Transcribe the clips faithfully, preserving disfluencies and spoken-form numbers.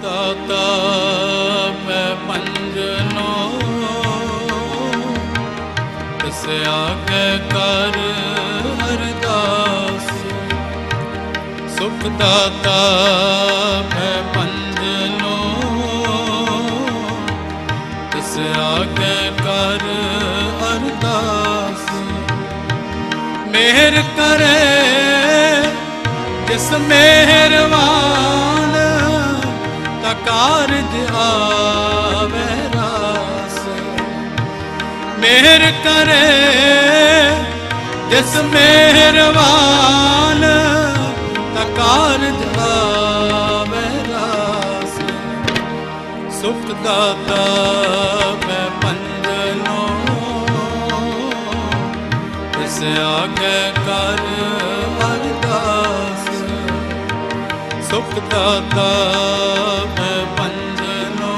ਦਾਤਾ ਮੈਂ ਪੰਜਨੋ ਤਿਸ ਆਗੇ ਕਰ ਅਰਦਾਸ। ਸੁਖ ਦਾਤਾ ਮੈਂ ਪੰਜਨੋ ਤਿਸ ਆਗੇ ਕਰ ਅਰਦਾਸ। ਮਿਹਰ ਕਰੇ ਜਿਸ ਮਿਹਰਵਾਨ ਤਾ ਕਾਰਜ ਆਵੇ ਰਾਸ। ਮਿਹਰ ਕਰੇ ਜਿਸ ਮਿਹਰਵਾਨ ਤਾ ਕਾਰਜ ਆਵੇ ਰਾਸ। ਸੁਖ ਦਾਤਾ ਮੈਂ ਪੰਜਨੋ ਤਿਸ ਆਗੇ ਕਰ ਅਰਦਾਸ। ਸੁਖ ਦਾਤਾ ਮੈਂ ਪੰਜਨੋ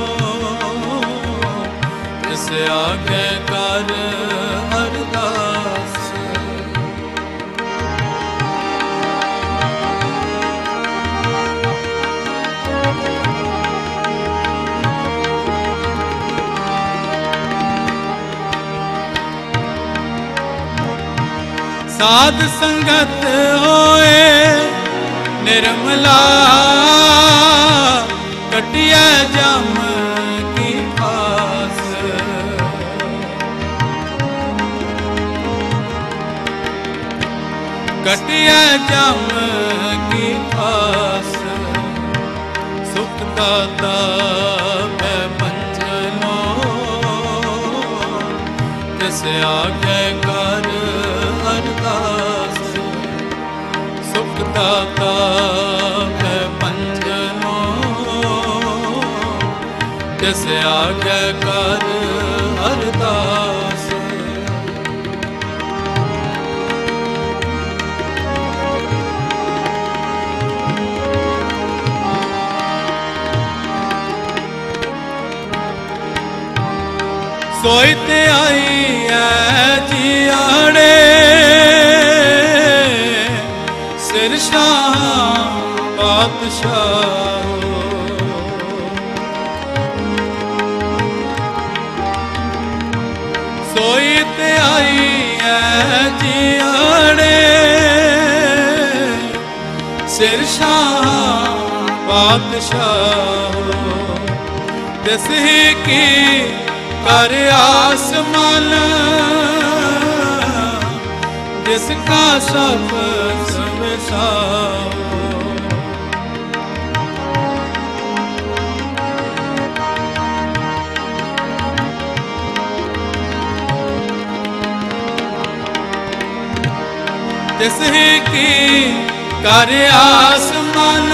ਤਿਸ ਆਗੇ ਕਰ ਅਰਦਾਸ। ਸਾਧ ਸੰਗਤ ਹੋਏ ਨਿਰਮਲਾ ਕਟਿਆ ਜਮ ਕੀ ਫਾਸ। ਕਟਿਆ ਜਮ ਕੀ ਫਾਸ। ਸੁਖ ਦਾਤਾ ਮੈਂ ਪੰਜਨੋ ਤਿਸ ਆਗੇ ਕਰ ਅਰਦਾਸ। ਸੁਖ ਦਾਤਾ ਮੈਂ ਪੰਜਨੋ ਤਿਸ ਆਗੇ ਕਰ ਅਰਦਾਸ। ਸੋਈ ਤੇ ਆਈ ਐ ਜੀਆੜੇ ਸਿਰ ਸ਼ਾਹ ਪਾਤਸ਼ਾਹ। ਸੋਈ ਤੇ ਆਈ ਐ ਜੀਆੜੇ ਸਿਰ ਸ਼ਾਹ ਪਾਤਸ਼ਾਹ। ਤਿਸ ਹੀ ਕੀ ਕਰ ਆਸਮਾਨ ਜਿਸ ਕਾ ਸਭ ਸੰਸਾਰ। ਤਿਸ ਹੀ ਕੀ ਕਰ ਆਸਮਾਨ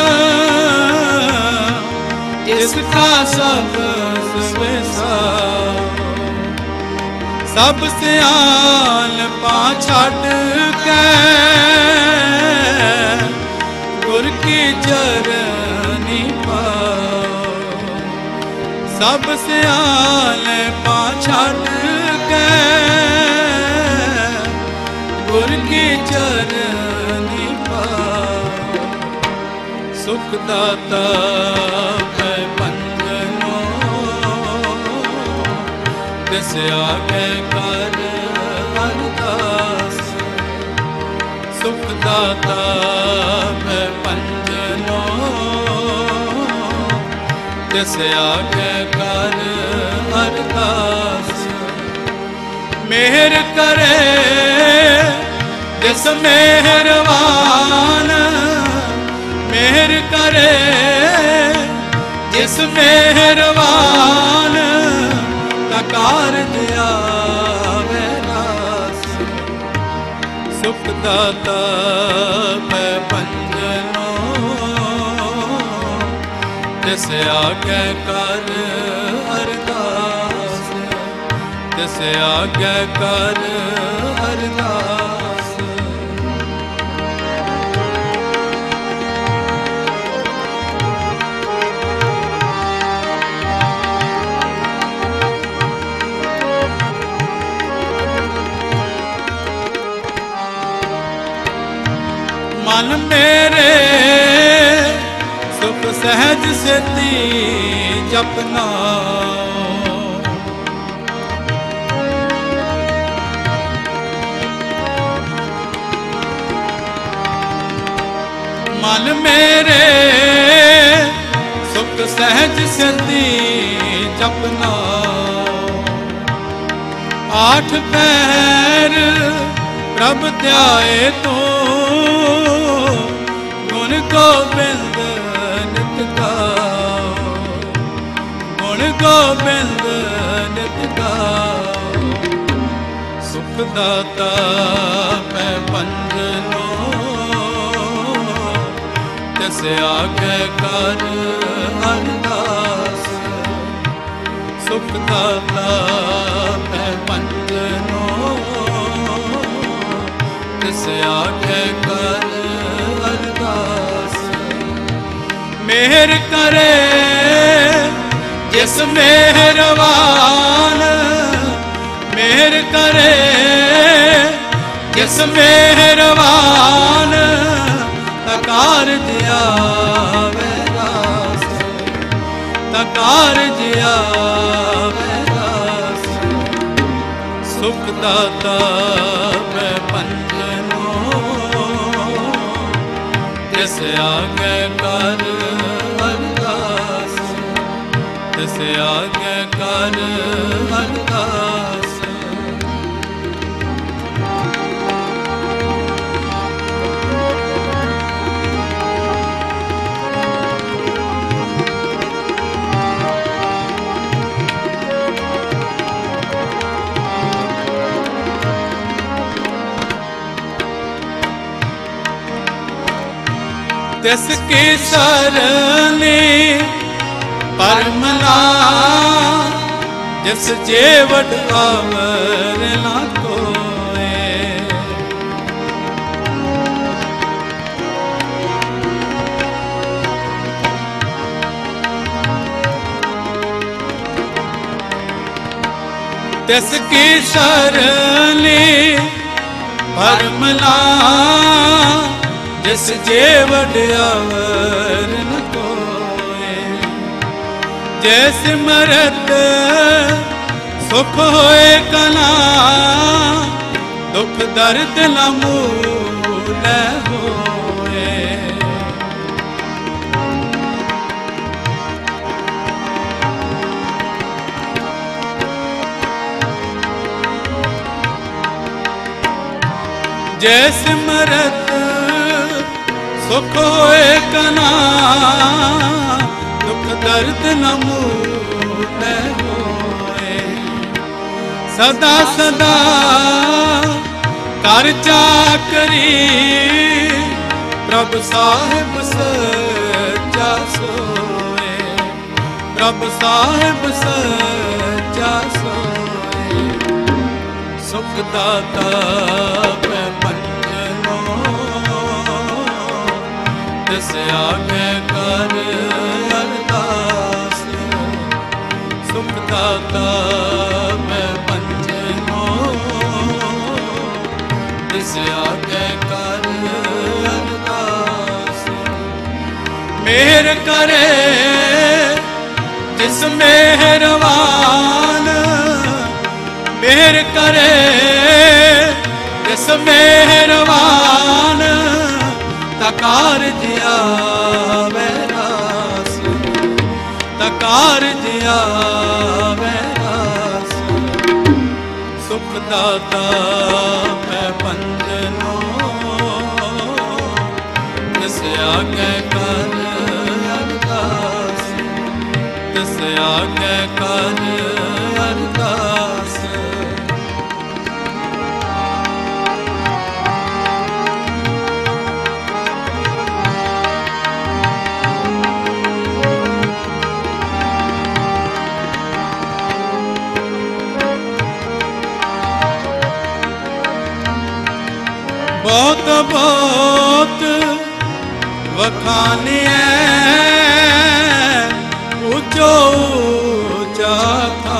ਜਿਸ ਕਾ ਸਭ ਸੰਸਾਰ। ਸਭ ਸਿਆਣਪਾਂ ਛੱਡ ਕੇ ਗੁਰ ਕੀ ਚਰਨੀ ਪਾਓ। ਸਭ ਸਿਆਣਪਾਂ ਛੱਡ ਕੇ ਗੁਰ ਕੀ ਚਰਨੀ ਪਾਓ। ਸੁਖ ਦਾਤਾ ਮੈਂ ਪੰਜਨੋ ਤਿਸ ਆਗੇ ਕਰ ਅਰਦਾਸ। ਸੁਖ ਦਾਤਾ ਮੈਂ ਪੰਜਨੋ ਤਿਸ ਆਗੇ ਕਰ ਅਰਦਾਸ। ਮਿਹਰ ਕਰੇ ਜਿਸ ਮਿਹਰਵਾਨ ਮਿਹਰ ਕਰੇ ਜਿਸ ਮਿਹਰਵਾਨ ਤਾ ਕਾਰਜ ਆਵੇ ਰਾਸ। ਸੁਖ ਦਾਤਾ ਮੈਂ ਪੰਜਨੋ ਤਿਸ ਆਗੇ ਕਰ ਅਰਦਾਸ। ਤਿਸ ਆਗੇ ਕਰ ਅਰਦਾਸ। ਮਨ ਮੇਰੇ ਸੁਖ सहज सेती जपना। मन मेरे सुख सहज सेती जपना। आठ पैर प्रभ ध्याए तो गुण गोबिंद नित गाओ। गुण गोबिंद नित गाओ। सुख दाता मैं पंजनो तिस आगे कर अरदास। सुख दाता मैं पंजनो तिस आगे कर अरदास। मेहर करे जिस मेहरबान। मेहर करे जिस मेहरबान। तकार जिया वैरास। तकार जिया वैरास। सुख दाता मैं पंजनो तिस आगे कर अरदास। तिस आगे कर अरदास। तिसकी सरनी परमला। जिस जेवट आवर ना कोए। तिसकी सरनी परमला। जिस जेवट आवर न कोए। जैस मरत सुख होए कला। दुख दर्द न मूल होए। जैस मरत सुख होए कना। दुख दर्द न मूल होए। सदा सदा कर चाकरी। प्रभ साहिब सच्चा सोए। प्रभ साहिब सच्चा सोए। सुख दाता मैं पंजनो तिस आगे कर अरदास। सुख दाता मैं पंजनो तिस आगे कर अरदास। मेहर करे जिस मेहरबान। मेहर करे जिस मेहरबान। तकार जिया वैरास। तकार जिया वैरास। सुख दाता मैं पंजनो तिस आगे कर अरदास। तिस आगे कर अरदास। बहुत बहुत वखानिए ऊंचो ऊंचा था।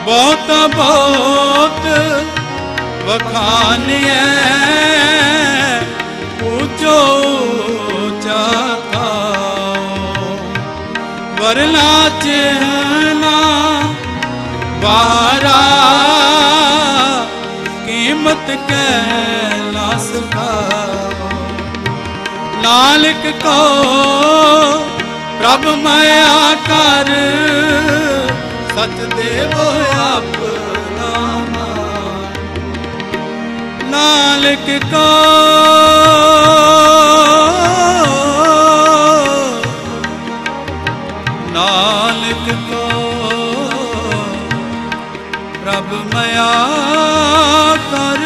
ਬਹੁਤ ਬਹੁਤ ਵਖਾਨਿਐ ਉੱਚੋ ਉੱਚਾ ਥਾਉ ਵਰਨਾ ਚਿਹਨਾ ਬਾਰਾ ਕੀਮਤ ਕੈ ਨਾ ਸਕਾਉ ਨਾਨਕ ਕੋ ਪ੍ਰਭ ਮਾਇਆ ਕਰ ਸਚ ਦੇਵੋ ਆਪਣਾ ਨਾਨਕ ਕੋ ਨਾਨਕ ਕੋ ਪ੍ਰਭ ਮਾਇਆ ਕਰ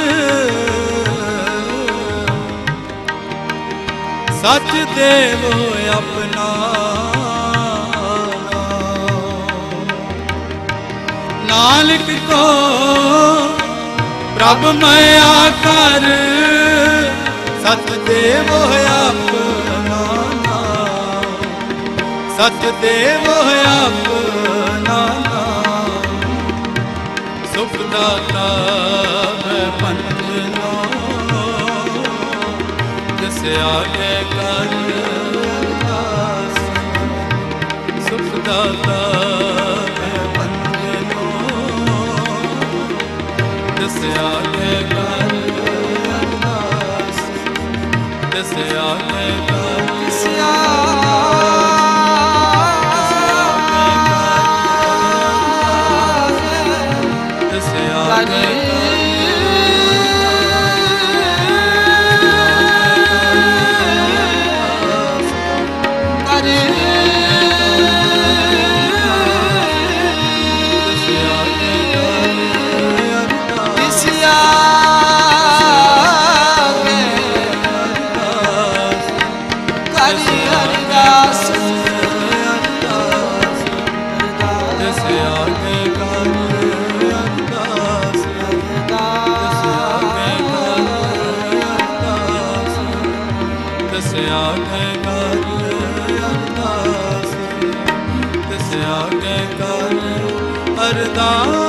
ਸਚ ਦੇਵੋ ਆਪਣਾ ਨਾਨਕ ਕੋ ਪ੍ਰਭ ਮਾਇਆ ਕਰ ਸਚ ਦੇਵੋ ਆਪਣਾ ਸਚ ਦੇਵੋ ਆਪਣਾ ਸੁਖ ਦਾਤਾ ਮੈਂ ਪੰਜ ਨੋ ਜਿਸ ਆਗੇ ਕਰ ਅਰਦਾਸ ਸੁਖ ਦਾਤਾ ਮੈਂ ਪੰਜ ਨੋ ਜਿਸ ਆਗੇ ਕਰ ਅਰਦਾਸ ਜਿਸ ਆਗੇ ਕਰ ਅਰਦਾਸ